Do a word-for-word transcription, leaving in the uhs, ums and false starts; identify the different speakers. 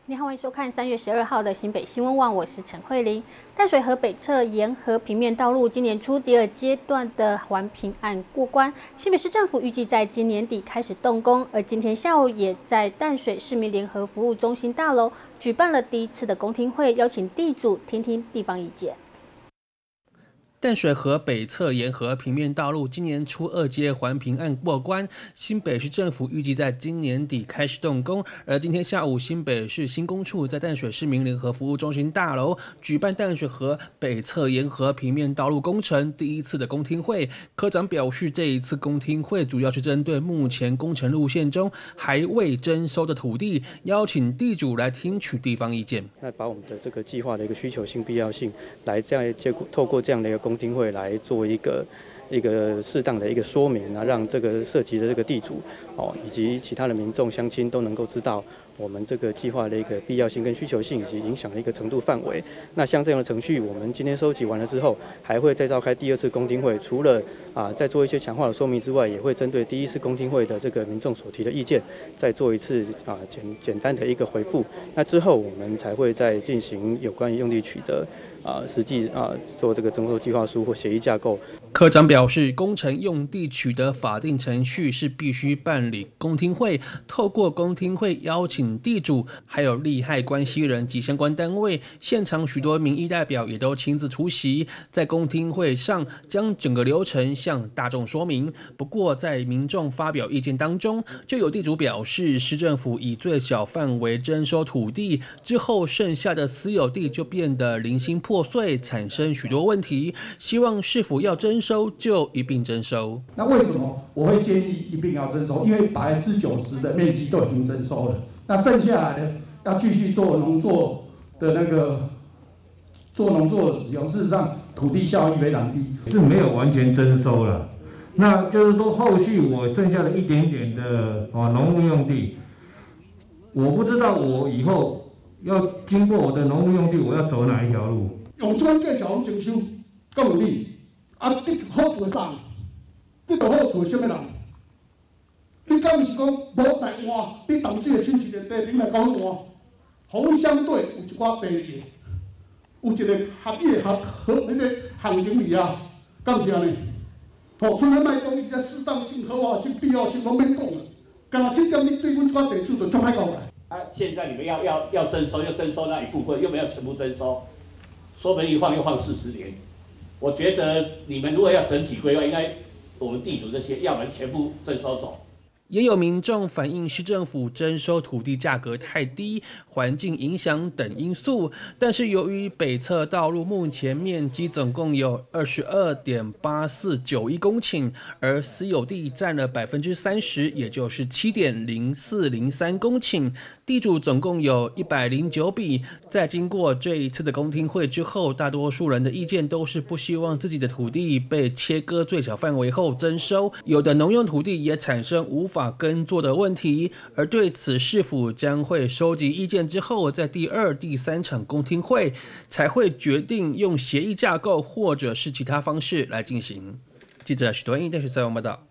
Speaker 1: 你好，欢迎收看三月十二号的新北新闻网，我是陈慧玲。淡水河北侧沿河平面道路今年初第二阶段的环评案过关，新北市政府预计在今年底开始动工，而今天下午也在淡水市民联合服务中心大楼举办了第一次的公听会，邀请地主听听地方意见。
Speaker 2: 淡水河北侧沿河平面道路今年初二阶环评案过关，新北市政府预计在今年底开始动工。而今天下午，新北市新工处在淡水市民联合服务中心大楼举办淡水河北侧沿河平面道路工程第一次的公听会。科长表示，这一次公听会主要是针对目前工程路线中还未征收的土地，邀请地主来听取地方意见。
Speaker 3: 那把我们的这个计划的一个需求性、必要性，来这样结果透过这样的一个公听会来做一个一个适当的一个说明啊，让这个涉及的这个地主哦，以及其他的民众乡亲都能够知道我们这个计划的一个必要性跟需求性以及影响的一个程度范围。那像这样的程序，我们今天收集完了之后，还会再召开第二次公听会，除了啊再做一些强化的说明之外，也会针对第一次公听会的这个民众所提的意见，再做一次啊简简单的一个回复。那之后我们才会再进行有关于用地取得。啊，实际啊做这个征收计划书或协议架构。
Speaker 2: 科长表示，工程用地取得法定程序是必须办理公听会，透过公听会邀请地主、还有利害关系人及相关单位，现场许多民意代表也都亲自出席，在公听会上将整个流程向大众说明。不过，在民众发表意见当中，就有地主表示，市政府以最小范围征收土地之后，剩下的私有地就变得零星破。破碎，产生许多问题，希望市府要征收就一并征收。
Speaker 4: 那为什么我会建议一并要征收？因为百分之九十的面积都已经征收了，那剩下来的要继续做农作的那个做农作的使用，事实上土地效益非常低，
Speaker 5: 是没有完全征收了。那就是说，后续我剩下的一点点的哦农务用地，我不知道我以后要经过我的农务用地，我要走哪一条路？
Speaker 4: 用这款计条征收，够有利。啊，得好处的啥？得到好处的什么人？你敢毋是讲无台湾？你淡水的新市的地平来讲换，互相对有一寡地理，有一个合理的合合迄个行情力啊，敢是安尼？吼，剩下卖讲伊个适当性、合法性、必要性，拢免讲了。干那这点你对阮这块地主就做歹交代。
Speaker 6: 啊，现在你们要要要征收，要征收那一部分，又没有全部征收，说明一放又放四十年。我觉得你们如果要整体规划，应该我们地主这些，要不然全部征收走。
Speaker 2: 也有民众反映市政府征收土地价格太低、环境影响等因素，但是由于北侧道路目前面积总共有 二十二点八四九一公顷，而私有地占了 百分之三十， 也就是 七点零四零三公顷，地主总共有一百零九笔。在经过这一次的公听会之后，大多数人的意见都是不希望自己的土地被切割最小范围后征收，有的农用土地也产生无法法耕作的问题，而对此市府将会收集意见之后，在第二、第三场公听会才会决定用协议架构或者是其他方式来进行。记者许多英电视采访报道。